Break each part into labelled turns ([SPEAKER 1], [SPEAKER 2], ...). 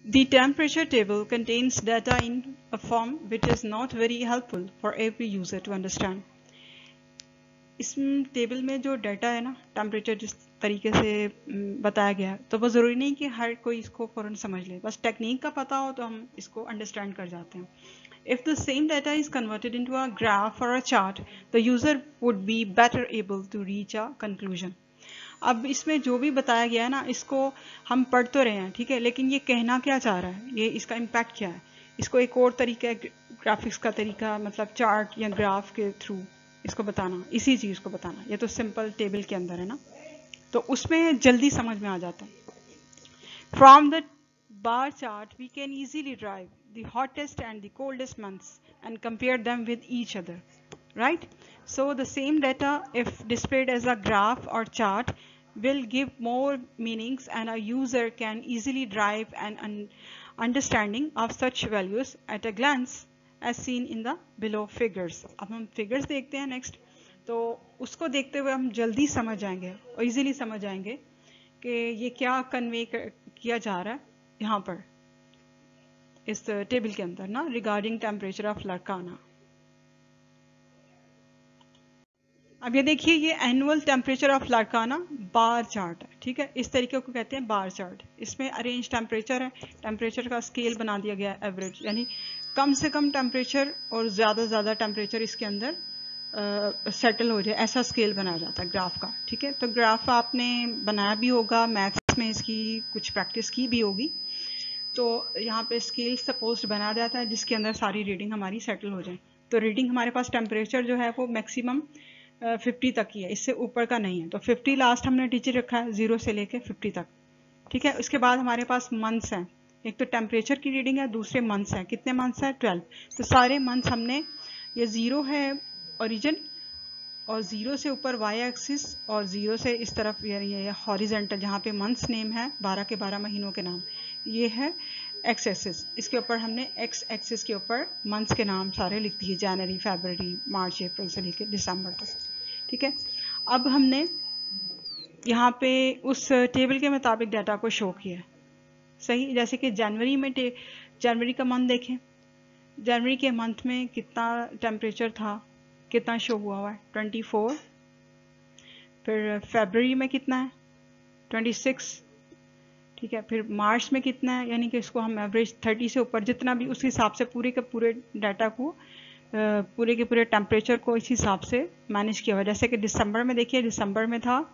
[SPEAKER 1] The temperature table contains data in a form which is not very helpful for every user to understand. इस table में जो data है ना, temperature जिस तरीके से बताया गया है, तो वो ज़रूरी नहीं कि हर कोई इसको फ़ौरन समझ ले, बस टेक्निक का पता हो तो हम इसको अंडरस्टैंड कर जाते हैं. If the same data is converted into a graph or a chart, the user would be better able to reach a conclusion. अब इसमें जो भी बताया गया है ना, इसको हम पढ़ तो रहे हैं, ठीक है, लेकिन ये कहना क्या चाह रहा है, ये इसका इम्पैक्ट क्या है, इसको एक और तरीका है, ग्राफिक्स का तरीका, मतलब चार्ट या ग्राफ के थ्रू इसको बताना, इसी चीज़ को बताना. ये तो सिंपल टेबल के अंदर है ना, तो उसमें जल्दी समझ में आ जाता है. From the bar chart we can easily derive the hottest and the coldest months and compare them with each other, right? So the same data, if displayed as a graph or chart, will give more meanings and a user can easily derive an understanding of such values at a glance as seen in the below figures. अब हम figures देखते हैं next, तो उसको देखते हुए हम जल्दी समझ जाएंगे और easily समझ जाएंगे कि ये क्या कन्वे किया जा रहा है यहाँ पर इस टेबल के अंदर ना, रिगार्डिंग टेम्परेचर ऑफ लार्काना. अब ये देखिए, ये annual temperature of Larkana bar chart है, ठीक है, इस तरीके को कहते हैं बार चार्ट. इसमें अरेंज टेम्परेचर है, टेम्परेचर का स्केल बना दिया गया है एवरेज, यानी कम से कम टेम्परेचर और ज़्यादा टेम्परेचर इसके अंदर सेटल हो जाए, ऐसा स्केल बनाया जाता है ग्राफ का, ठीक है. तो ग्राफ आपने बनाया भी होगा, मैथ्स में इसकी कुछ प्रैक्टिस की भी होगी. तो यहाँ पे स्केल सपोज बनाया जाता है जिसके अंदर सारी रीडिंग हमारी सेटल हो जाए. तो रीडिंग हमारे पास टेम्परेचर जो है वो मैक्सिमम 50 तक ही है, इससे ऊपर का नहीं है. तो 50 लास्ट हमने टीचर रखा है, 0 से लेके 50 तक, ठीक है. उसके बाद हमारे पास मंथ्स हैं, एक तो टेम्परेचर की रीडिंग है, दूसरे मंथ्स हैं. कितने मंथ्स हैं? 12. तो सारे मंथ्स हमने, ये 0 है ओरिजिन, और 0 से ऊपर वाई एक्सिस, और 0 से इस तरफ ये हॉरिजेंटल जहाँ पे मंथ्स नेम है, 12 के 12 महीनों के नाम, ये है एक्स एक्सिस. इसके ऊपर हमने एक्स एक्सिस के ऊपर मंथ्स के नाम सारे लिख दिए, जनवरी, फरवरी, मार्च, अप्रैल से लेकर दिसंबर तक, ठीक है. अब हमने यहाँ पे उस टेबल के मुताबिक डाटा को शो किया है, सही. जैसे कि जनवरी में जनवरी का मंथ देखें, जनवरी के मंथ में कितना टेम्परेचर था, कितना शो हुआ है, 24. फिर फरवरी में कितना है, 26, ठीक है. फिर मार्च में कितना है, यानी कि इसको हम एवरेज 30 से ऊपर जितना भी, उस हिसाब से पूरे के पूरे डाटा को, पूरे के पूरे टेम्परेचर को इस हिसाब से मैनेज किया हुआ. जैसे कि दिसंबर में देखिए, दिसंबर में था,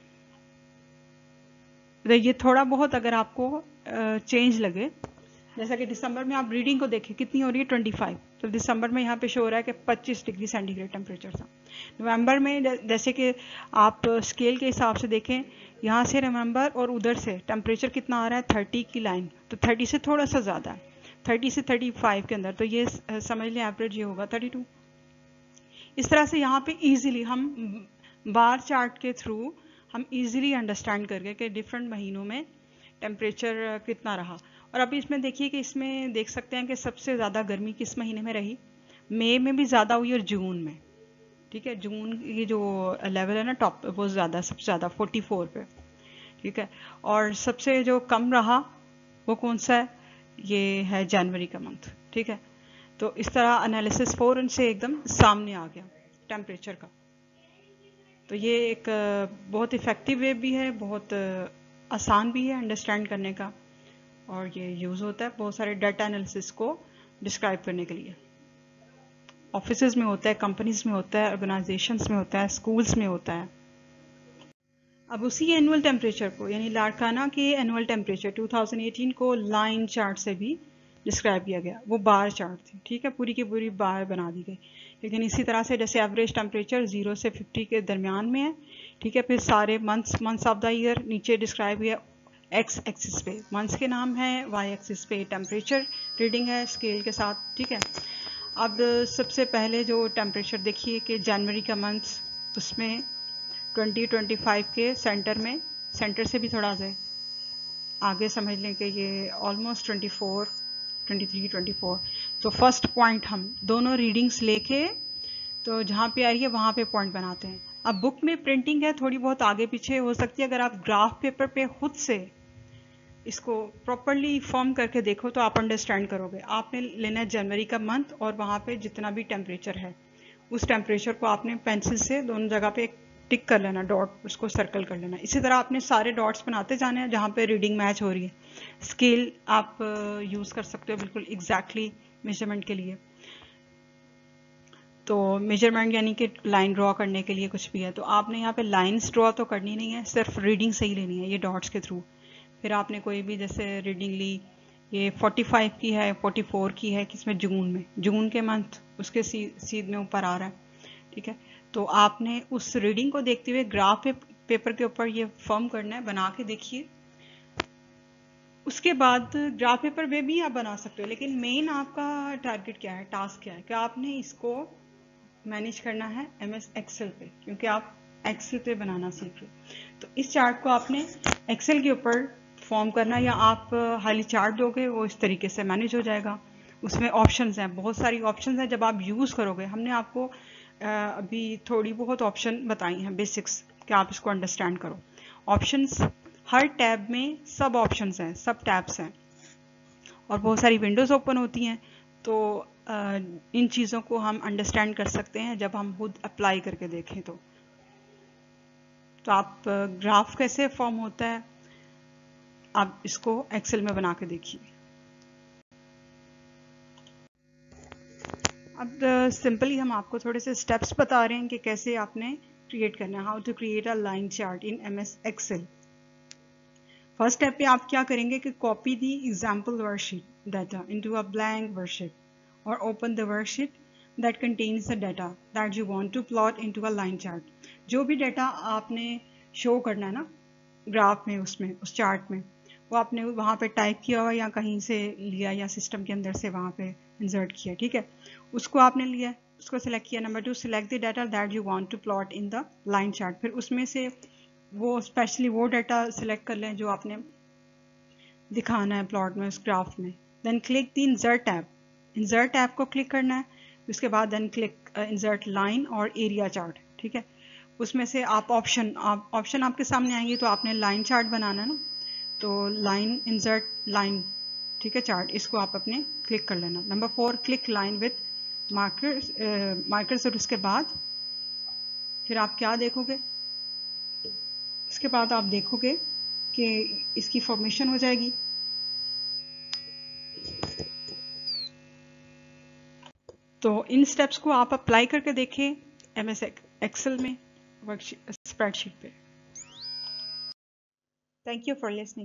[SPEAKER 1] तो ये थोड़ा बहुत अगर आपको चेंज लगे, जैसा कि दिसंबर में आप रीडिंग को देखें कितनी हो रही है, 25. तो दिसंबर में यहाँ पे शो हो रहा है कि 25 डिग्री सेंटीग्रेड टेम्परेचर था. नवंबर में जैसे कि आप स्केल के हिसाब से देखें, यहाँ से नवंबर और उधर से टेम्परेचर कितना आ रहा है, 30 की लाइन, तो 30 से थोड़ा सा ज़्यादा है, 30 से 35 के अंदर, तो ये समझ लें एवरेज ये होगा 32. इस तरह से यहाँ पे इजीली हम बार चार्ट के थ्रू हम इजीली अंडरस्टैंड करके कि डिफरेंट महीनों में टेम्परेचर कितना रहा. और अभी इसमें देखिए कि इसमें देख सकते हैं कि सबसे ज़्यादा गर्मी किस महीने में रही, मई में भी ज़्यादा हुई और जून में, ठीक है. जून की जो लेवल है ना टॉप, वो ज़्यादा, सबसे ज़्यादा 44 पे, ठीक है. और सबसे जो कम रहा वो कौन सा है, ये है जनवरी का मंथ, ठीक है. तो इस तरह एनालिसिस फ़ौरन से एकदम सामने आ गया टेम्परेचर का. तो ये एक बहुत इफ़ेक्टिव वे भी है, बहुत आसान भी है अंडरस्टैंड करने का, और ये यूज़ होता है बहुत सारे डाटा एनालिसिस को डिस्क्राइब करने के लिए. ऑफिसेज में होता है, कंपनीज में होता है, ऑर्गेनाइजेशंस में होता है, स्कूल्स में होता है. अब उसी एनुअल टेम्परेचर को, यानी लार्काना के एनुअल टेम्परेचर 2018 को लाइन चार्ट से भी डिस्क्राइब किया गया. वो बार चार्ट थी, ठीक है, पूरी की पूरी बार बना दी गई. लेकिन इसी तरह से जैसे एवरेज टेम्परेचर 0 से 50 के दरमियान में है, ठीक है. फिर सारे मंथ्स ऑफ द ईयर नीचे डिस्क्राइब हुआ, एक्स एक्सिस पे मंथ्स के नाम है, वाई एक्सिस पे टेम्परेचर रीडिंग है स्केल के साथ, ठीक है. अब सबसे पहले जो टेम्परेचर देखिए कि जनवरी का मंथ, उसमें 2025 के सेंटर में, सेंटर से भी थोड़ा से आगे समझ लें कि ये ऑलमोस्ट 24, 23, 24. तो फर्स्ट पॉइंट हम दोनों रीडिंग्स लेके, तो जहाँ पे आ रही है वहाँ पे पॉइंट बनाते हैं. अब बुक में प्रिंटिंग है थोड़ी बहुत आगे पीछे हो सकती है, अगर आप ग्राफ पेपर पे खुद से इसको प्रॉपरली फॉर्म करके देखो तो आप अंडरस्टैंड करोगे। आपने लेना है जनवरी का मंथ और वहाँ पे जितना भी टेम्परेचर है उस टेम्परेचर को आपने पेंसिल से दोनों जगह पे टिक कर लेना, डॉट उसको सर्कल कर लेना। इसी तरह आपने सारे डॉट्स बनाते जाने हैं जहाँ पे रीडिंग मैच हो रही है। स्केल आप यूज़ कर सकते हो बिल्कुल एग्जैक्टली मेजरमेंट के लिए। तो मेजरमेंट यानी कि लाइन ड्रॉ करने के लिए कुछ भी है तो आपने यहाँ पे लाइंस ड्रॉ तो करनी नहीं है, सिर्फ रीडिंग से ही लेनी है ये डॉट्स के थ्रू। फिर आपने कोई भी जैसे रीडिंग ली, ये 45 की है, 44 की है, किसमें जून के मंथ उसके सीध में ऊपर आ रहा है, ठीक है। तो आपने उस रीडिंग को देखते हुए ग्राफ पेपर के ऊपर ये फॉर्म करना है, बना के देखिए। उसके बाद ग्राफ पेपर पे भी आप बना सकते हो, लेकिन मेन आपका टारगेट क्या है, टास्क क्या है कि आपने इसको मैनेज करना है MS एक्सेल पे, क्योंकि आप एक्सेल पे बनाना सीख रहे हो। तो इस चार्ट को आपने एक्सेल के ऊपर फॉर्म करना, या आप हाईली चार्ट दोगे वो इस तरीके से मैनेज हो जाएगा। उसमें ऑप्शंस हैं, बहुत सारी ऑप्शंस हैं। जब आप यूज़ करोगे, हमने आपको अभी थोड़ी बहुत ऑप्शन बताई हैं बेसिक्स कि आप इसको अंडरस्टैंड करो। ऑप्शंस हर टैब में सब ऑप्शंस हैं, सब टैब्स हैं और बहुत सारी विंडोज़ ओपन होती हैं। तो इन चीज़ों को हम अंडरस्टैंड कर सकते हैं जब हम खुद अप्लाई करके देखें। तो आप ग्राफ कैसे फॉर्म होता है आप इसको एक्सेल में बना के देखिए। अब सिंपली हम आपको थोड़े से स्टेप्स बता रहे हैं कि कैसे आपने क्रिएट करना है, how to create a line chart in MS Excel. First step पे आप क्या करेंगे कि copy the example worksheet data into a blank worksheet or open the worksheet that contains the data that you want to plot into a line chart। जो भी data आपने show करना है ना ग्राफ में, उसमें उस चार्ट में, वो आपने वहाँ पे टाइप किया हुआ या कहीं से लिया या सिस्टम के अंदर से वहाँ पे इंसर्ट किया, ठीक है। उसको आपने लिया, उसको सिलेक्ट किया। नंबर 2, select the data that you want to plot in the line chart. फिर उसमें से वो स्पेशली वो डाटा सिलेक्ट कर लें जो आपने दिखाना है प्लॉट में, उस ग्राफ में। Then click the insert tab, insert tab को क्लिक करना है। उसके बाद देन क्लिक इंसर्ट लाइन और एरिया चार्ट, ठीक है। उसमें से आप ऑप्शन आपके सामने आएंगे तो आपने लाइन चार्ट बनाना है ना, तो लाइन इंसर्ट लाइन, ठीक है, चार्ट, इसको आप अपने क्लिक कर लेना। Number 4, click line with markers. और उसके बाद फिर आप क्या देखोगे, उसके बाद आप देखोगे कि इसकी फॉर्मेशन हो जाएगी। तो इन स्टेप्स को आप अप्लाई करके देखें MS एक्सेल में स्प्रेडशीट पे। Thank you for listening.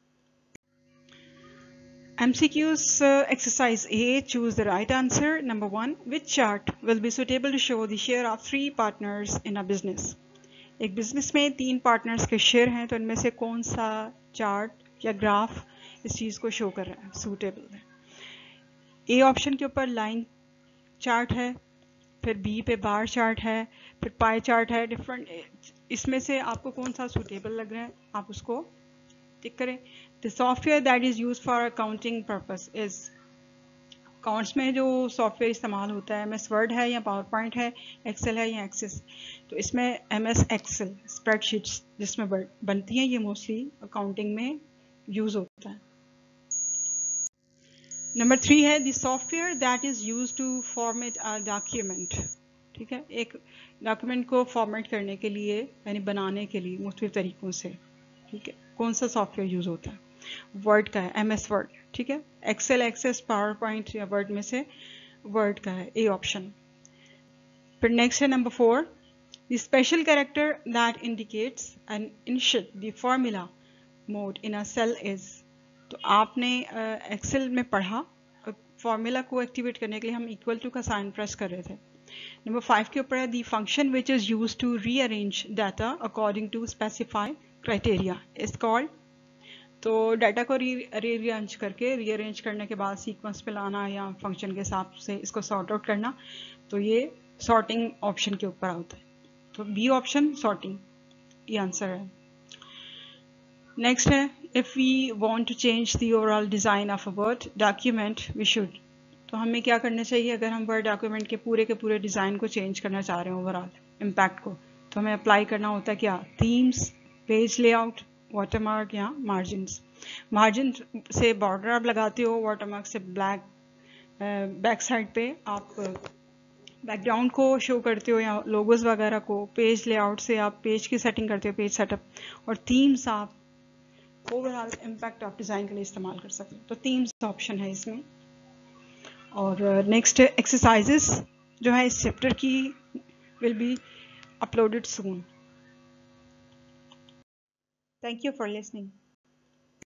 [SPEAKER 1] MCQs exercise A, choose the right answer. Number 1, which chart will be suitable to show the share of 3 partners in a business? एक business में 3 partners के share हैं, तो इनमें से कौन सा चार्ट या ग्राफ इस चीज़ को शो कर रहा है, सूटेबल है। ए ऑप्शन के ऊपर लाइन चार्ट है, फिर बी पे बार चार्ट है, फिर पाई चार्ट है, डिफरेंट। इसमें से आपको कौन सा सूटेबल लग रहा है आप उसको टिक करें। The software that is use for accounting purpose is, accounts में जो सॉफ्टवेयर इस्तेमाल होता है MS वर्ड है या पावर पॉइंट है, एक्सेल है या एक्सेस। तो इसमें MS एक्सेल स्प्रेडशीट्स जिसमें बनती हैं, ये मोस्टली अकाउंटिंग में यूज होता है। नंबर 3 है the software that is use to format a document, ठीक है, एक डॉक्यूमेंट को फॉर्मेट करने के लिए यानी बनाने के लिए मुख्तलिफ तरीकों से, ठीक है, कौन सा सॉफ्टवेयर यूज होता है। वर्ड का है MS वर्ड, ठीक है। एक्सेल, एक्सेस, पावर पॉइंट या वर्ड में से वर्ड का है ए ऑप्शन। फिर नेक्स्ट है number 4, the special character that indicates and initiate the formula mode in a cell is. तो आपने एक्सेल में पढ़ा, फॉर्मूला को एक्टिवेट करने के लिए हम इक्वल टू का साइन प्रेस कर रहे थे। नंबर 5 के ऊपर है the function which is use to rearrange data according to specify criteria is called. तो डाटा को रीअरेंज करके, रीअरेंज करने के बाद सीक्वेंस पे लाना या फंक्शन के हिसाब से इसको सॉर्ट आउट करना, तो ये सॉर्टिंग ऑप्शन के ऊपर होता है। तो बी ऑप्शन सॉर्टिंग, ये आंसर है। नेक्स्ट है if we want to change the overall design of a Word document we should. तो हमें क्या करना चाहिए अगर हम वर्ड डॉक्यूमेंट के पूरे डिज़ाइन को चेंज करना चाह रहे हैं, ओवरऑल इम्पैक्ट को, तो हमें अप्लाई करना होता है क्या, थीम्स, पेज लेआउट, वाटरमार्क या मार्जिन से बॉर्डर आप लगाते हो, वाटरमार्क से ब्लैक बैक साइड पे आप बैकग्राउंड को शो करते हो या लोगोस वगैरह को, पेज लेआउट से आप पेज की सेटिंग करते हो, पेज सेटअप, और थीम्स आप ओवरऑल इम्पैक्ट आप डिज़ाइन के लिए इस्तेमाल कर सकते हो। तो थीम्स ऑप्शन है इसमें। और नेक्स्ट एक्सरसाइजेस जो है इस चैप्टर की will be uploaded soon. Thank you for listening.